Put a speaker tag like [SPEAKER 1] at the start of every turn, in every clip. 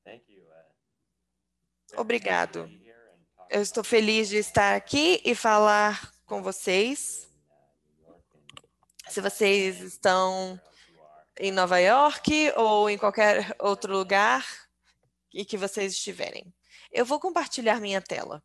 [SPEAKER 1] Obrigado. Eu estou feliz de estar aqui e falar com vocês. Se vocês estão em Nova York ou em qualquer outro lugar em que vocês estiverem. Eu vou compartilhar minha tela.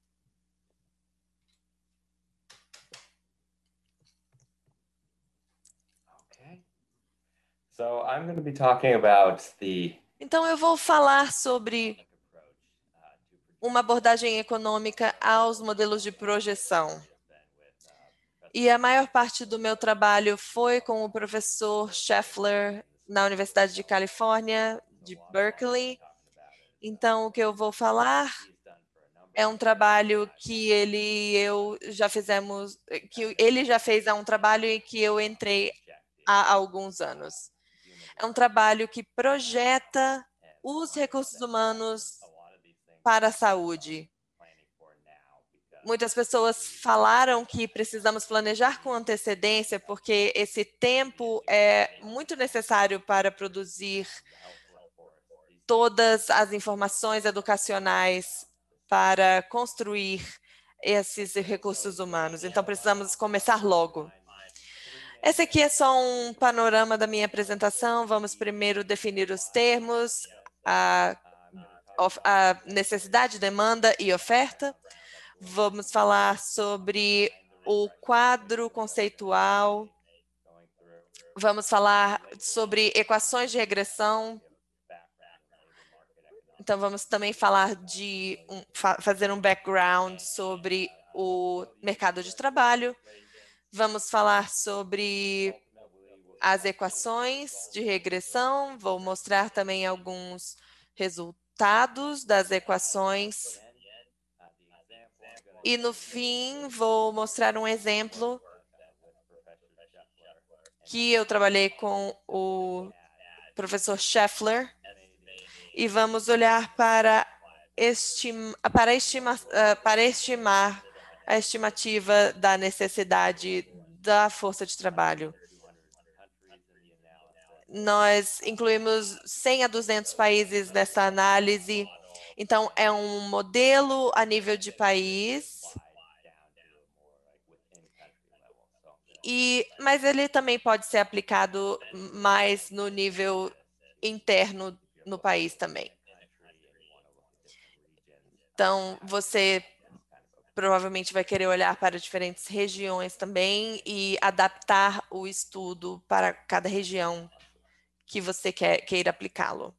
[SPEAKER 1] Então, eu vou falar sobre uma abordagem econômica aos modelos de projeção. E a maior parte do meu trabalho foi com o professor Scheffler na Universidade de Califórnia, de Berkeley. Então, o que eu vou falar é um trabalho que ele e eu já fizemos, que ele já fez um trabalho em que eu entrei há alguns anos. É um trabalho que projeta os recursos humanos para a saúde. Muitas pessoas falaram que precisamos planejar com antecedência, porque esse tempo é muito necessário para produzir todas as informações educacionais para construir esses recursos humanos. Então, precisamos começar logo. Esse aqui é só um panorama da minha apresentação. Vamos primeiro definir os termos, a necessidade, demanda e oferta. Vamos falar sobre o quadro conceitual. Vamos falar sobre equações de regressão. Então, vamos também falar de fazer um background sobre o mercado de trabalho. Vamos falar sobre as equações de regressão. Vou mostrar também alguns resultados das equações. E, no fim, vou mostrar um exemplo que eu trabalhei com o professor Scheffler. E vamos olhar para estimar a estimativa da necessidade da força de trabalho. Nós incluímos 100 a 200 países nessa análise. Então, é um modelo a nível de país. Mas ele também pode ser aplicado mais no nível interno no país também. Então, você provavelmente vai querer olhar para diferentes regiões também e adaptar o estudo para cada região que você queira aplicá-lo.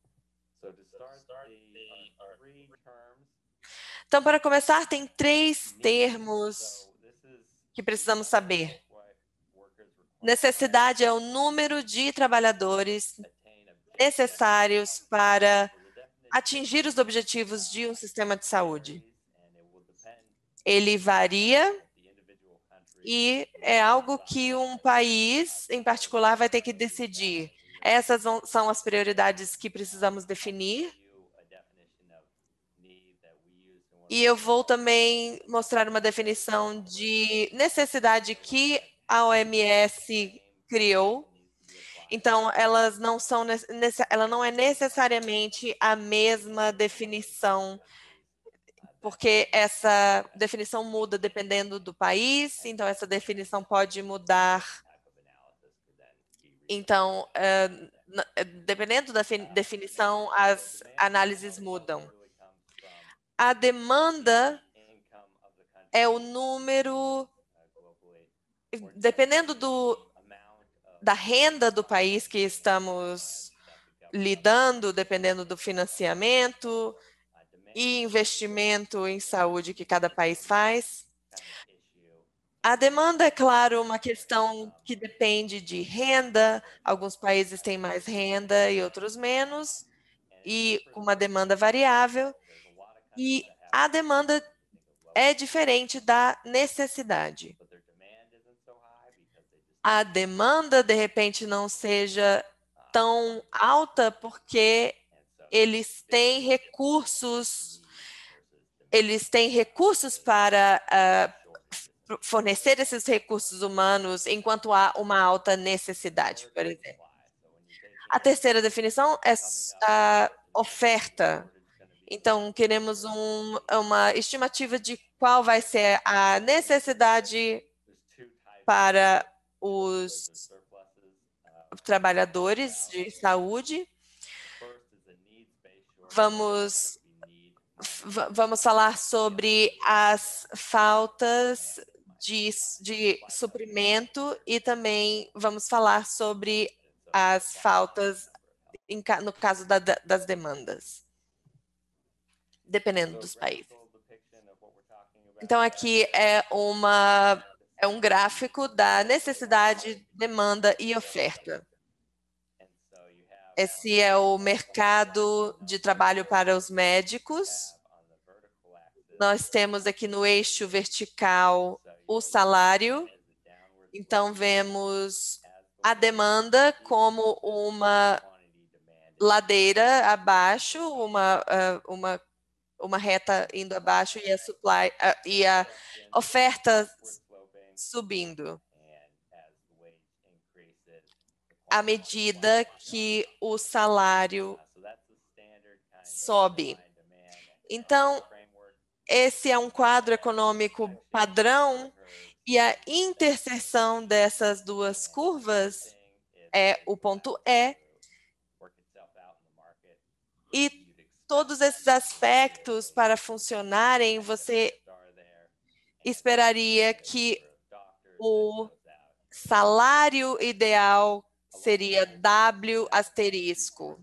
[SPEAKER 1] Então, para começar, tem 3 termos que precisamos saber. Necessidade é o número de trabalhadores necessários para atingir os objetivos de um sistema de saúde. Ele varia e é algo que um país em particular vai ter que decidir. Essas são as prioridades que precisamos definir. E eu vou também mostrar uma definição de necessidade que a OMS criou. Então, ela não é necessariamente a mesma definição, porque essa definição muda dependendo do país, então essa definição pode mudar. Então, dependendo da definição, as análises mudam. A demanda é o número, dependendo da renda do país que estamos lidando, dependendo do financiamento e investimento em saúde que cada país faz. A demanda, é claro, uma questão que depende de renda. Alguns países têm mais renda e outros menos, e uma demanda variável. E a demanda é diferente da necessidade. A demanda, de repente, não seja tão alta porque eles têm recursos para fornecer esses recursos humanos enquanto há uma alta necessidade, por exemplo. A terceira definição é oferta. Então, queremos uma estimativa de qual vai ser a necessidade para os trabalhadores de saúde. Vamos falar sobre as faltas de suprimento e também vamos falar sobre as faltas no caso das demandas, dependendo dos países. Então, aqui é um gráfico da necessidade, demanda e oferta. Esse é o mercado de trabalho para os médicos. Nós temos aqui no eixo vertical o salário. Então, vemos a demanda como uma ladeira abaixo, uma reta indo abaixo e a oferta subindo à medida que o salário sobe. Então, esse é um quadro econômico padrão e a interseção dessas duas curvas é o ponto E. E todos esses aspectos, para funcionarem, você esperaria que o salário ideal seria W asterisco.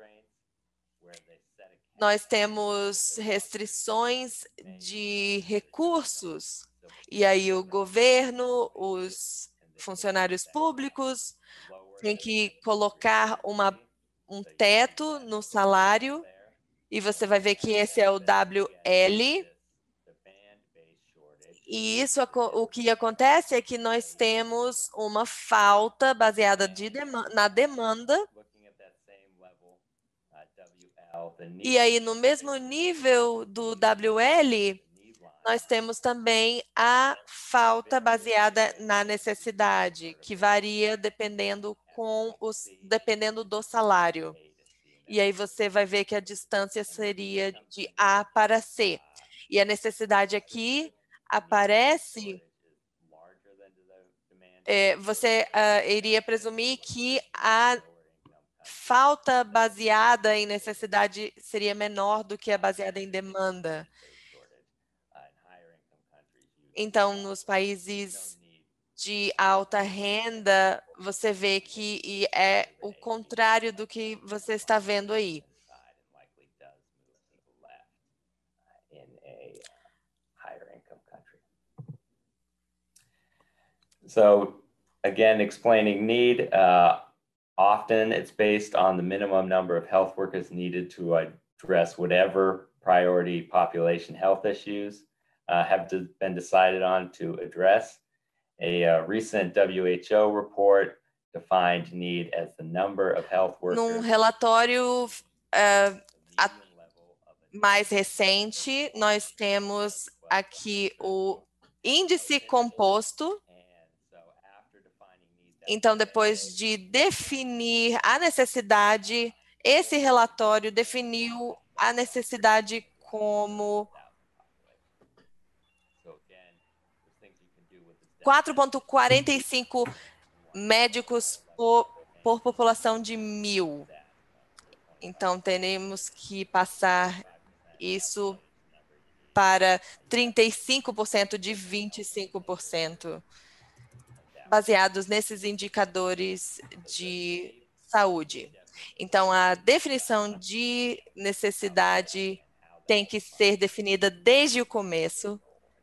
[SPEAKER 1] Nós temos restrições de recursos, e aí o governo, os funcionários públicos têm que colocar um teto no salário, e você vai ver que esse é o WL. E isso, o que acontece é que nós temos uma falta baseada na demanda. E aí, no mesmo nível do WL, nós temos também a falta baseada na necessidade, que varia dependendo do salário. E aí você vai ver que a distância seria de A para C. E a necessidade aqui aparece, você iria presumir que a falta baseada em necessidade seria menor do que a baseada em demanda. Então, nos países de alta renda, você vê que é o contrário do que você está vendo aí.
[SPEAKER 2] So, again, explaining need, often it's based on the minimum number of health workers needed to address whatever priority population health issues have been decided on to address. A recent WHO report defined need as the number of health workers.
[SPEAKER 1] Num relatório mais recente, nós temos aqui o índice composto. Então, depois de definir a necessidade, esse relatório definiu a necessidade como 4,45 médicos por população de 1.000. Então, teremos que passar isso para 35% de 25%, baseados nesses indicadores de saúde. Então, a definição de necessidade tem que ser definida desde o começo.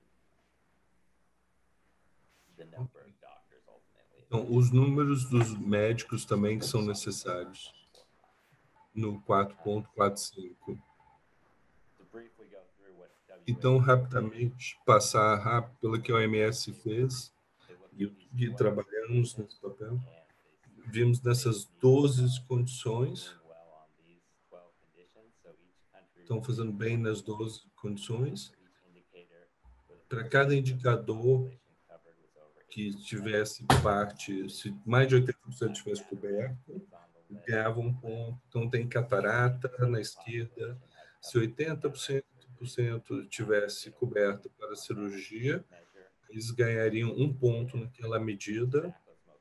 [SPEAKER 3] Então, os números dos médicos também que são necessários no 4.45. Então, rapidamente, passar rápido pelo que a OMS fez e trabalhamos nesse papel. Vimos nessas 12 condições. Estão fazendo bem nas 12 condições. Para cada indicador que tivesse parte, se mais de 80% tivesse coberto, ganhava um ponto. Então, tem catarata na esquerda. Se 80% tivesse coberto para cirurgia, eles ganhariam um ponto naquela medida.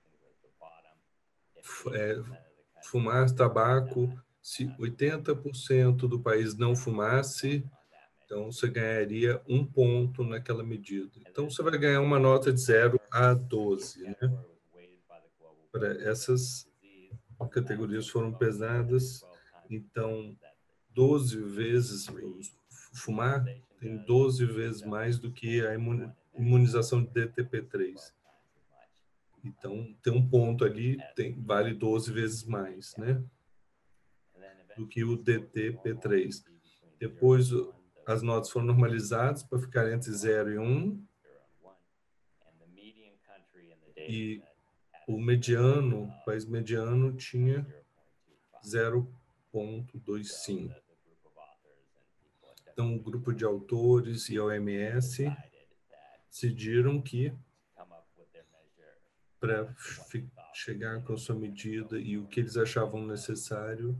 [SPEAKER 3] Fumar tabaco, se 80% do país não fumasse, então você ganharia um ponto naquela medida. Então, você vai ganhar uma nota de 0 a 12, né? Para essas categorias foram pesadas, então 12 vezes fumar tem 12 vezes mais do que a imunização de DTP3. Então, tem um ponto ali, vale 12 vezes mais, né? Do que o DTP3. Depois, as notas foram normalizadas para ficar entre 0 e 1. E o país mediano tinha 0,25. Então, o grupo de autores e a OMS decidiram que, para chegar com a sua medida e o que eles achavam necessário,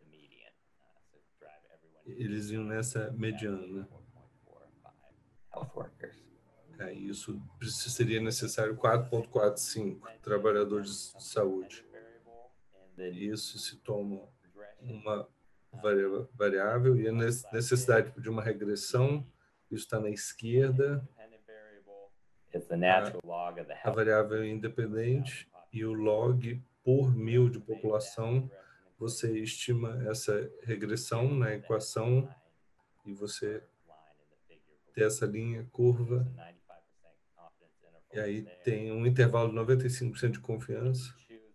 [SPEAKER 3] eles iam nessa mediana. Isso seria necessário 4,45 trabalhadores de saúde. Isso se toma uma variável e a necessidade de uma regressão, isso está na esquerda. A variável é independente e o log por 1000 de população, você estima essa regressão na equação e você tem essa linha curva. E aí tem um intervalo de 95% de confiança.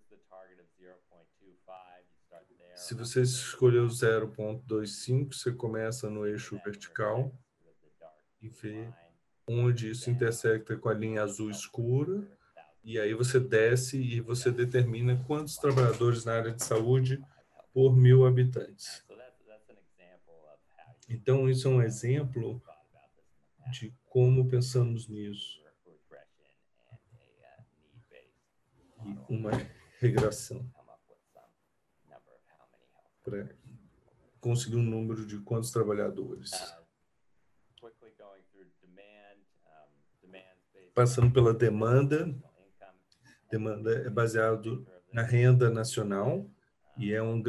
[SPEAKER 3] Se você escolher o 0,25, você começa no eixo vertical e vê onde isso intersecta com a linha azul escura. E aí você desce e você determina quantos trabalhadores na área de saúde por 1000 habitantes. Então, isso é um exemplo de como pensamos nisso. E uma regressão para conseguir um número de quantos trabalhadores. Passando pela demanda. Demanda é baseado na renda nacional e é uma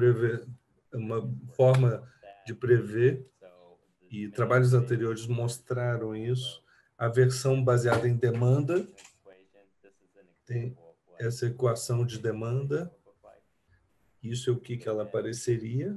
[SPEAKER 3] forma de prever, e trabalhos anteriores mostraram isso. A versão baseada em demanda tem essa equação de demanda. Isso é o que ela apareceria.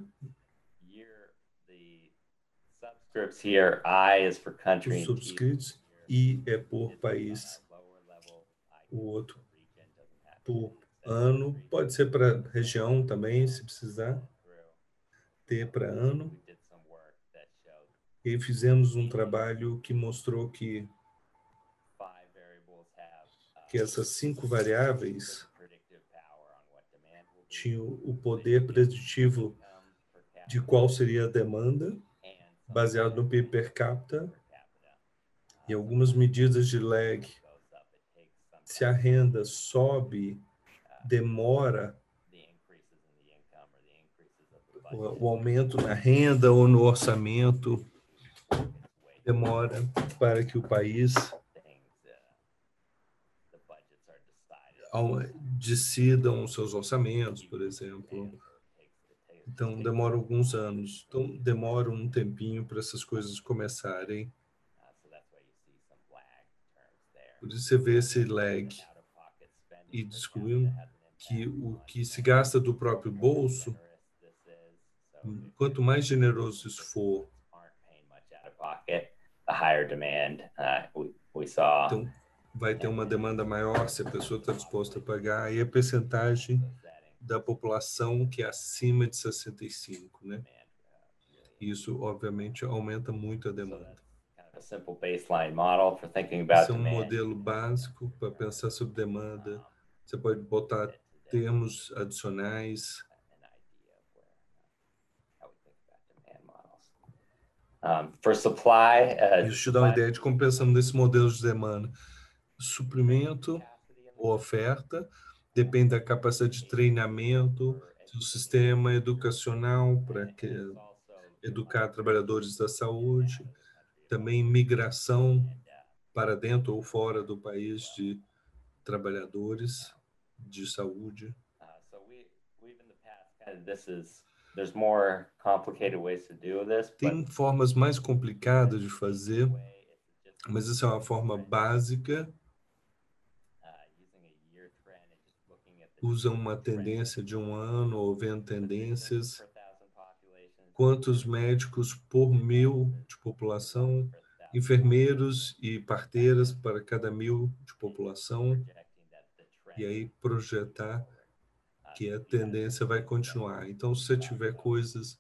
[SPEAKER 3] Os subscritos, I é por país, o outro por ano, pode ser para região também, se precisar, T para ano. E fizemos um trabalho que mostrou que essas 5 variáveis tinham o poder preditivo de qual seria a demanda, baseado no PIB per capita, e algumas medidas de lag. Se a renda sobe, demora o aumento na renda ou no orçamento, demora para que o país decidam os seus orçamentos, por exemplo. Então, demora alguns anos. Então, demora um tempinho para essas coisas começarem. Por isso você vê esse lag. E descobrimos que o que se gasta do próprio bolso, quanto mais generoso isso for, então vai ter uma demanda maior se a pessoa está disposta a pagar, e a percentagem da população que é acima de 65, né? Isso, obviamente, aumenta muito a demanda. Esse é um modelo básico para pensar sobre demanda. Você pode botar termos adicionais. Isso te dá uma ideia de como pensamos nesse modelo de demanda. Suprimento ou oferta depende da capacidade de treinamento do sistema educacional para educar trabalhadores da saúde, também migração para dentro ou fora do país de trabalhadores de saúde. Tem formas mais complicadas de fazer, mas essa é uma forma básica. Usa uma tendência de um ano ou vendo tendências. Quantos médicos por 1.000 de população, enfermeiros e parteiras para cada 1.000 de população, e aí projetar que a tendência vai continuar. Então, se você tiver coisas,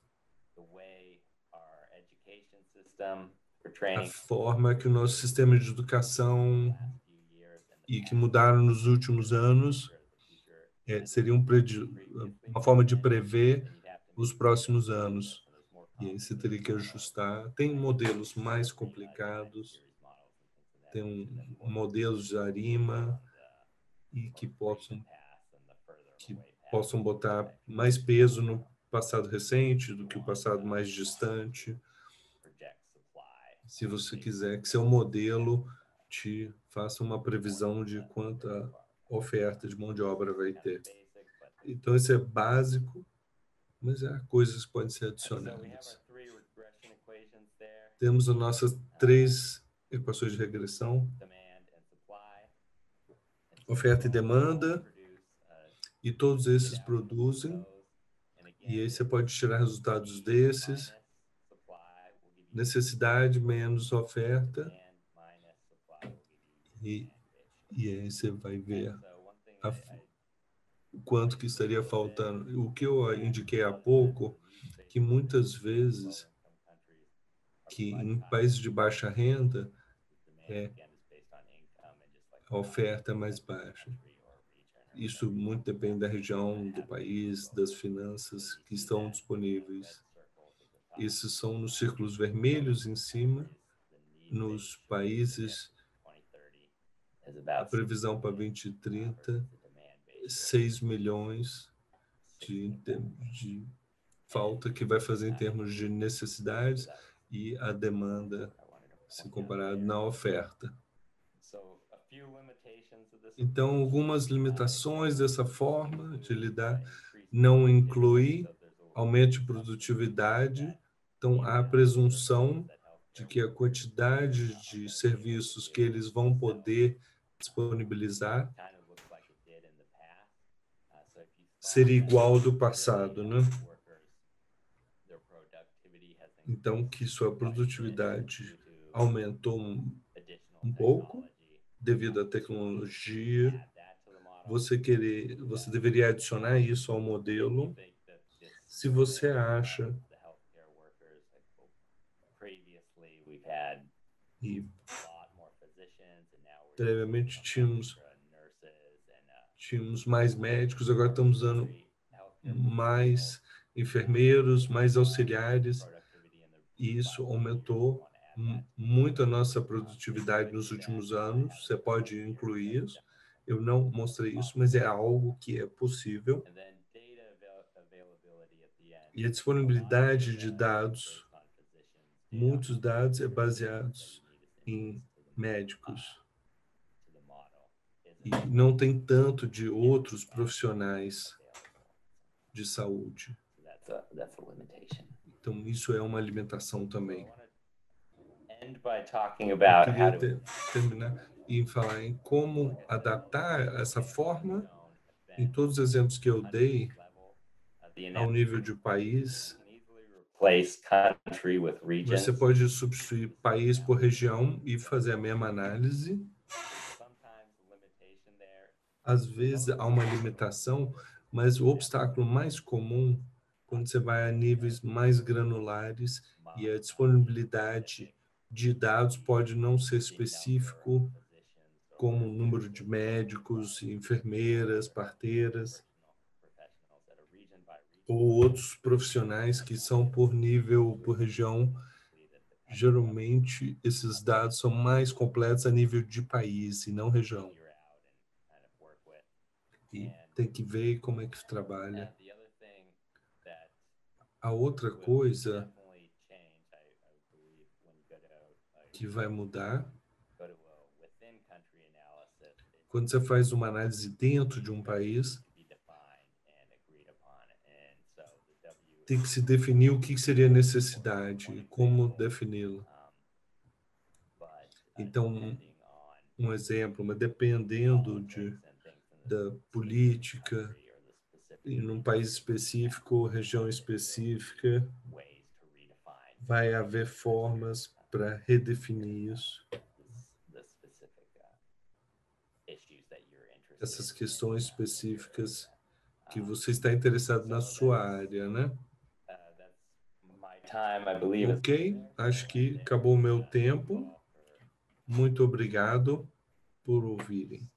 [SPEAKER 3] a forma que o nosso sistema de educação e que mudaram nos últimos anos, seria uma forma de prever os próximos anos. E aí você teria que ajustar. Tem modelos mais complicados, tem modelos de ARIMA e que possam botar mais peso no passado recente do que o passado mais distante. Se você quiser que seu modelo te faça uma previsão de quanta oferta de mão de obra vai ter. Então, isso é básico, mas há coisas que podem ser adicionadas. Temos as nossas 3 equações de regressão: oferta e demanda, e todos esses produzem, e aí você pode tirar resultados desses: necessidade menos oferta, e aí você vai ver o quanto que estaria faltando. O que eu indiquei há pouco, que muitas vezes, que em países de baixa renda, a oferta é mais baixa. Isso muito depende da região, do país, das finanças que estão disponíveis. Esses são nos círculos vermelhos em cima, nos países, a previsão para 2030, 6 milhões de falta que vai fazer em termos de necessidades e a demanda se comparado na oferta. Então, algumas limitações dessa forma de lidar: não inclui aumento de produtividade. Então, há a presunção de que a quantidade de serviços que eles vão poder disponibilizar seria igual ao do passado, né? Então, que sua produtividade aumentou um pouco devido à tecnologia. Você deveria adicionar isso ao modelo. Se você acha, e previamente tínhamos mais médicos, agora estamos usando mais enfermeiros, mais auxiliares, e isso aumentou muito a nossa produtividade nos últimos anos. Você pode incluir isso. Eu não mostrei isso, mas é algo que é possível. E a disponibilidade de dados, muitos dados baseados em médicos. E não tem tanto de outros profissionais de saúde. Então, isso é uma limitação também. Eu queria terminar e falar em como adaptar essa forma, em todos os exemplos que eu dei, ao nível de país. Você pode substituir país por região e fazer a mesma análise. Às vezes há uma limitação, mas o obstáculo mais comum, quando você vai a níveis mais granulares, e a disponibilidade de dados pode não ser específico, como o número de médicos, enfermeiras, parteiras, ou outros profissionais que são por nível, por região. Geralmente, esses dados são mais completos a nível de país e não região. E tem que ver como é que trabalha. A outra coisa que vai mudar, quando você faz uma análise dentro de um país, tem que se definir o que seria necessidade e como defini-la. Então, um exemplo, mas dependendo da política, em um país específico ou região específica, vai haver formas para redefinir isso. Essas questões específicas que você está interessado na sua área, né? Ok, acho que acabou o meu tempo. Muito obrigado por ouvirem.